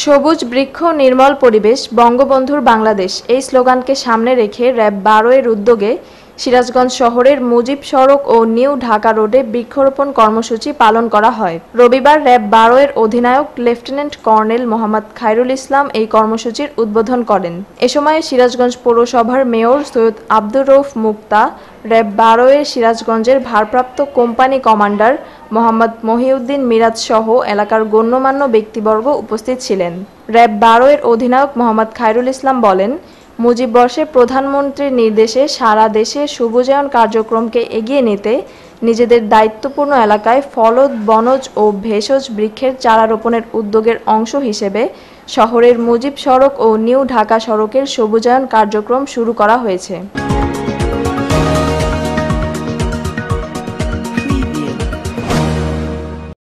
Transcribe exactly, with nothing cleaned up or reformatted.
সবুজ বৃক্ষ নির্মল পরিবেশ বঙ্গবন্ধুর বাংলাদেশ এই স্লোগানকে সামনে রেখে র্যাব বারো এর উদ্যোগে সিরাজগঞ্জ শহরের মুজিব সড়ক ও নিউ ঢাকা রোডে বৃক্ষরোপণ কর্মসূচি পালন করা হয়। রবিবার র্যাব বারো এর অধিনায়ক লেফটেন্যান্ট কর্নেল মোহাম্মদ খায়রুল ইসলাম এই কর্মসূচির উদ্বোধন করেন। এ সময় সিরাজগঞ্জ পৌরসভার মেয়র সৈয়দ আব্দুর রউফ মুক্তা, র্যাব বারো এর সিরাজগঞ্জের ভারপ্রাপ্ত কোম্পানি কমান্ডার মোহাম্মদ মহিউদ্দিন মিরাজ সহ এলাকার গণ্যমান্য ব্যক্তিবর্গ উপস্থিত ছিলেন। র্যাব বারো এর অধিনায়ক মোহাম্মদ খায়রুল ইসলাম বলেন, মুজিব বর্ষে প্রধানমন্ত্রীর নির্দেশে সারা দেশে সবুজায়ন কার্যক্রমকে এগিয়ে নিতে নিজেদের দায়িত্বপূর্ণ এলাকায় ফলদ, বনজ ও ভেষজ বৃক্ষের চারা রোপণের উদ্যোগের অংশ হিসেবে শহরের মুজিব সড়ক ও নিউ ঢাকা সড়কের সবুজায়ন কার্যক্রম শুরু করা হয়েছে।